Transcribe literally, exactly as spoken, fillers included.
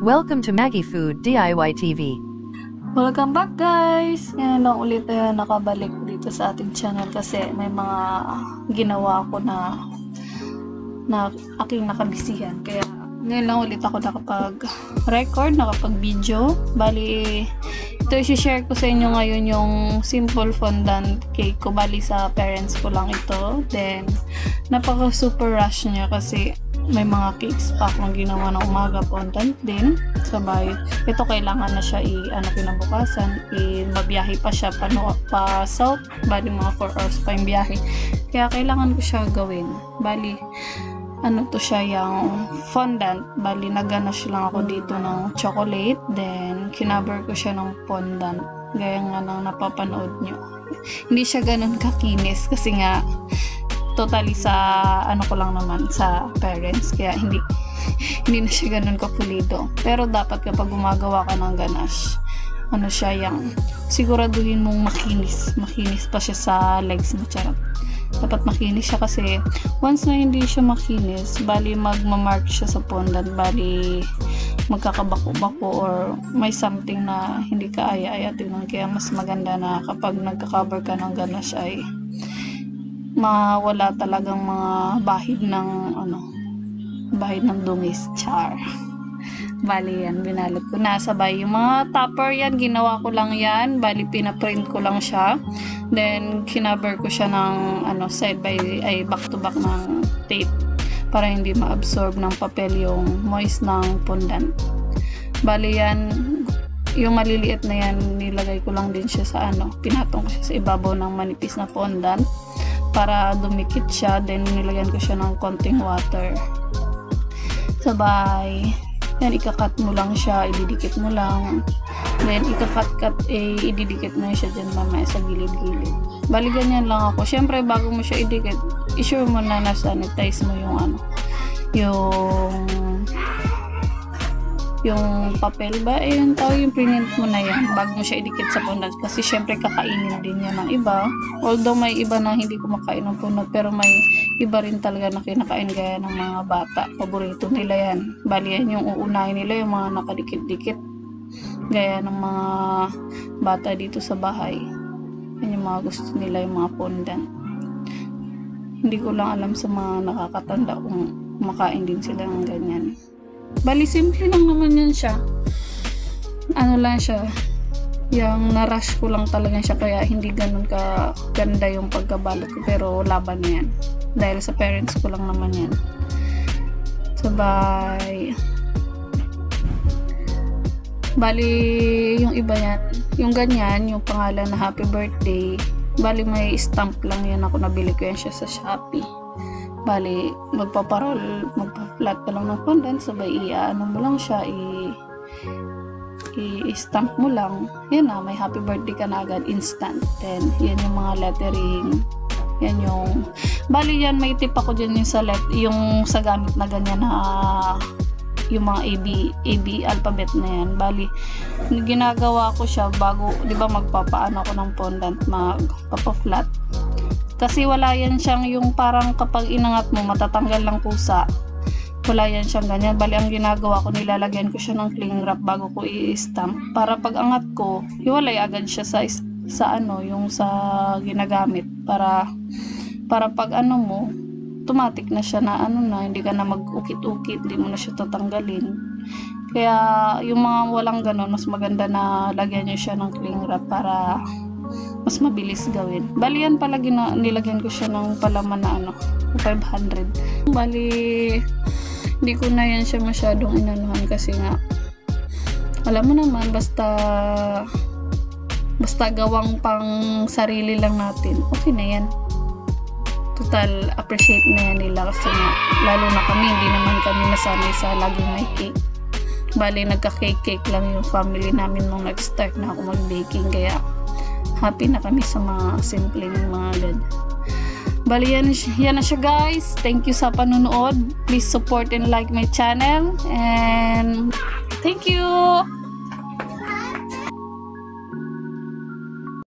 Welcome to Maggie Food D I Y T V. Welcome back guys! Ngayon lang ulit tayo nakabalik dito sa ating channel kasi may mga ginawa ako na na aking nakabisihan. Kaya ngayon lang ulit ako nakapag-record, nakapag-video. Bali, ito i-share ko sa inyo ngayon yung simple fondant cake ko. Bali sa parents ko lang ito. Then, napaka super rush niya kasi may mga cakes pa akong ginawa ng umaga fondant din. Sabay, ito kailangan na siya i-ano kinabukasan, i-mabiyahe pa siya pa, no, pa south. Bali mga four hours pa yung biyahe. Kaya kailangan ko siya gawin. Bali, ano to siya yung fondant. Bali, nag-ganache lang ako dito ng chocolate. Then, kinaber ko siya ng fondant. Gaya nga nang napapanood nyo. Hindi siya ganun kakinis kasi nga totally sa ano ko lang naman sa parents. Kaya hindi hindi na siya ganun kapulido. Pero dapat kapag gumagawa ka ng ganache, ano siya yung siguraduhin mong makinis. Makinis pa siya sa legs mo. Charot. Dapat makinis siya kasi once na hindi siya makinis, bali magmamark siya sa fondant, bali magkakabako-bako or may something na hindi ka aya-aya tingnan. Kaya mas maganda na kapag nagka-cover ka ng ganache ay mawala talagang mga bahid ng ano, bahid ng dungis. Char. Bali yan, binalot ko na. Sabay yung mga topper yan, ginawa ko lang yan. Bali, pinaprint ko lang siya. Then, kinaber ko siya ng ano, side by, ay back to back ng tape para hindi ma-absorb ng papel yung moist ng fondant. Bali yan, yung maliliit na yan, nilagay ko lang din siya sa ano, pinatong ko siya sa ibabaw ng manipis na fondant para dumikit siya. Then, nilagyan ko siya ng konting water. Sabay, yan, ikakat mo lang siya, ididikit mo lang. Then, ikakat-kat, eh, ididikit mo siya dyan mamaya sa gilid-gilid. Bali, ganyan lang ako. Siyempre, bago mo siya idikit, isure mo na na-sanitize mo yung ano, yung yung papel ba, eh, yung tao, yung print mo na yan, bago mo siya idikit sa fondant. Kasi, siyempre, kakainin din yan ng iba. Although, may iba na hindi kumakain ng fondant, pero may iba rin talaga na kinakain gaya ng mga bata. Paborito nila yan. Bali, yan yung uunahin nila, yung mga nakadikit-dikit. Gaya ng mga bata dito sa bahay. Yan yung mga gusto nila, yung mga fondant. Hindi ko lang alam sa mga nakakatanda kung makain din sila ng ganyan. Bali, simple lang naman yan siya. Ano lang siya, yung na-rush ko lang talaga siya, kaya hindi ganun ka ganda yung pagkabalot ko, pero laban na yan. Dahil sa parents ko lang naman yan. Sabay, bali, yung iba yan, yung ganyan, yung pangalan na happy birthday, bali may stamp lang yan ako, nabili ko yan siya sa Shopee. Bali, magpaparol, magpa-flat ka lang ng fondant, sabay i-ano mo lang siya, i- i-stamp mo lang. Yan na, may happy birthday ka na agad, instant. Then, yan yung mga lettering. Yan yung, bali yan, may tip ako dyan yung sa, let, yung sa gamit na ganyan na, yung mga A B, A B alphabet na yan. Bali, ginagawa ko siya bago, di ba magpapaano ako ng fondant, magpapa-flat. Kasi wala yan siyang yung parang kapag inangat mo, matatanggal lang kusa. Wala yan siyang ganyan. Bali, ang ginagawa ko, nilalagyan ko siya ng cling wrap bago ko i-stamp. Para pag angat ko, hiwalay agad siya sa, sa ano, yung sa ginagamit. Para, para pag ano mo, automatic na siya na ano na, hindi ka na mag-ukit-ukit, hindi mo na siya tatanggalin. Kaya, yung mga walang ganon, mas maganda na lagyan nyo siya ng cling wrap para mas mabilis gawin. Bali, yan pala gina, nilagyan ko siya ng palaman na ano, five hundred. Bali, hindi ko na yan siya masyadong inanuhan kasi nga, alam mo naman, basta basta gawang pang sarili lang natin, okay na yan. Total, appreciate na yan nila kasi nga, lalo na kami, hindi naman kami nasanay sa laging may cake. Bali, nagka-cake-cake lang yung family namin nung nag-start na ako mag-baking, kaya happy na kami sa mga simpleng mga ganyan. Bali, yan, yan na siya guys. Thank you sa panonood. Please support and like my channel. And thank you!